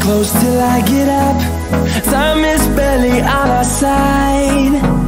close till I get up. Time is barely on our side.